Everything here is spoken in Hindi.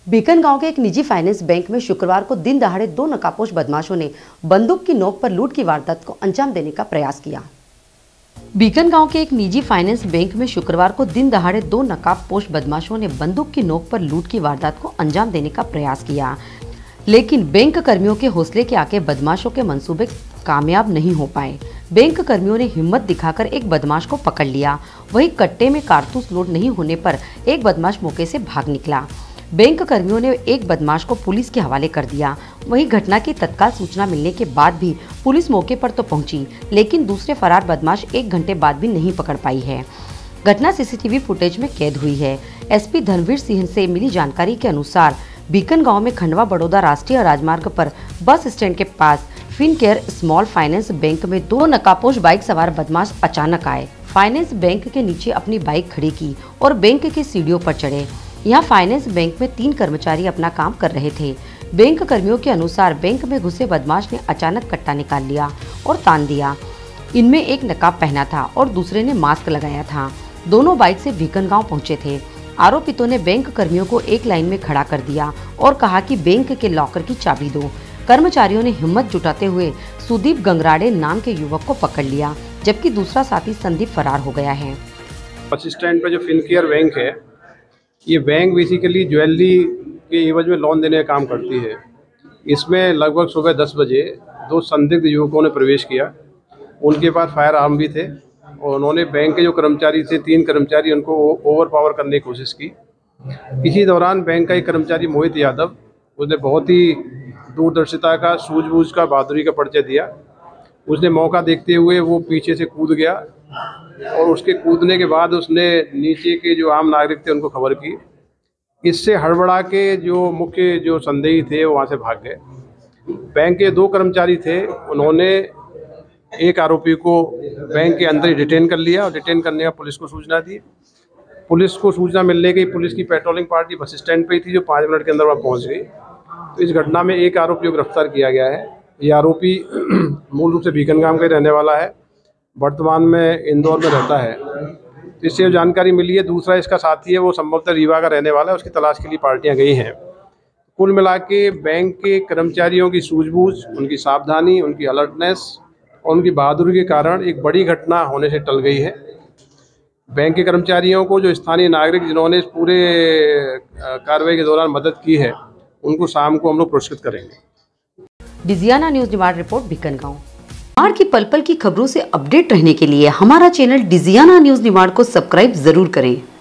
बीकन गांव के एक निजी फाइनेंस बैंक में शुक्रवार को दिन दहाड़े दो नकाबपोश बदमाशों ने बंदूक की नोक पर लूट की वारदात को अंजाम देने का प्रयास किया। बीकन गांव के एक निजी फाइनेंस बैंक में शुक्रवार को दिन दहाड़े दो नकाबपोश बदमाशों ने बंदूक की नोक पर लूट की वारदात को अंजाम देने का प्रयास किया, लेकिन बैंक कर्मियों के हौसले के आगे बदमाशों के मंसूबे कामयाब नहीं हो पाए। बैंक कर्मियों ने हिम्मत दिखाकर एक बदमाश को पकड़ लिया। वहीं कट्टे में कारतूस लोड नहीं होने पर एक बदमाश मौके से भाग निकला। बैंक कर्मियों ने एक बदमाश को पुलिस के हवाले कर दिया। वहीं घटना की तत्काल सूचना मिलने के बाद भी पुलिस मौके पर तो पहुंची, लेकिन दूसरे फरार बदमाश 1 घंटे बाद भी नहीं पकड़ पाई है। घटना सीसीटीवी फुटेज में कैद हुई है। एसपी धनवीर सिंह से मिली जानकारी के अनुसार बीकन गांव में खंडवा बड़ौदा राष्ट्रीय राजमार्ग पर बस स्टैंड के पास फिनकेयर स्मॉल फाइनेंस बैंक में दो नकाबपोश बाइक सवार बदमाश अचानक आए। फाइनेंस बैंक के नीचे अपनी बाइक खड़ी की और बैंक की सीढ़ियों पर चढ़े। यहाँ फाइनेंस बैंक में 3 कर्मचारी अपना काम कर रहे थे। बैंक कर्मियों के अनुसार बैंक में घुसे बदमाश ने अचानक कट्टा निकाल लिया और तान दिया। इनमें एक नकाब पहना था और दूसरे ने मास्क लगाया था। दोनों बाइक से बीकन गांव पहुंचे थे। आरोपितों ने बैंक कर्मियों को एक लाइन में खड़ा कर दिया और कहा कि बैंक के लॉकर की चाबी दो। कर्मचारियों ने हिम्मत जुटाते हुए सुदीप गंगराड़े नाम के युवक को पकड़ लिया, जबकि दूसरा साथी संदीप फरार हो गया है। बस स्टैंड पर जो फिनकेयर बैंक है, ये बैंक बेसिकली ज्वेलरी के एवज में लोन देने का काम करती है। इसमें लगभग सुबह 10 बजे 2 संदिग्ध युवकों ने प्रवेश किया। उनके पास फायर आर्म भी थे और उन्होंने बैंक के जो कर्मचारी थे, 3 कर्मचारी, उनको ओवर पावर करने की कोशिश की। इसी दौरान बैंक का एक कर्मचारी मोहित यादव, उसने बहुत ही दूरदर्शिता का, सूझबूझ का, बहादुरी का परिचय दिया। उसने मौका देखते हुए वो पीछे से कूद गया और उसके कूदने के बाद उसने नीचे के जो आम नागरिक थे उनको खबर की। इससे हड़बड़ा के जो मुख्य जो संदेही थे वो वहाँ से भाग गए। बैंक के 2 कर्मचारी थे, उन्होंने एक आरोपी को बैंक के अंदर ही डिटेन कर लिया और डिटेन करने का पुलिस को सूचना दी। पुलिस को सूचना मिलने की पुलिस की पेट्रोलिंग पार्टी बस स्टैंड पे ही थी, जो 5 मिनट के अंदर वहाँ पहुँच गई। तो इस घटना में एक आरोपी को गिरफ्तार किया गया है। ये आरोपी मूल रूप से बीकन गांव का रहने वाला है, वर्तमान में इंदौर में रहता है। तो इससे जानकारी मिली है। दूसरा इसका साथी है, वो संभवतः रीवा का रहने वाला है। उसकी तलाश के लिए पार्टियां गई हैं। कुल मिला के बैंक के कर्मचारियों की सूझबूझ, उनकी सावधानी, उनकी अलर्टनेस और उनकी बहादुरी के कारण एक बड़ी घटना होने से टल गई है। बैंक के कर्मचारियों को, जो स्थानीय नागरिक जिन्होंने इस पूरे कार्रवाई के दौरान मदद की है, उनको शाम को हम लोग पुरस्कृत करेंगे। डिजियाना न्यूज निवाड़ रिपोर्ट, बीकन गांव। निवाड़ की पल पल की खबरों से अपडेट रहने के लिए हमारा चैनल डिजियाना न्यूज निवाड़ को सब्सक्राइब जरूर करें।